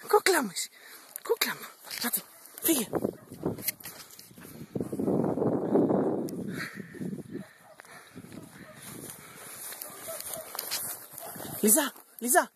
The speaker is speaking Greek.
Κούκλα μου είσαι. Κούκλα μου. Άντε, φύγε. Λίζα, Λίζα.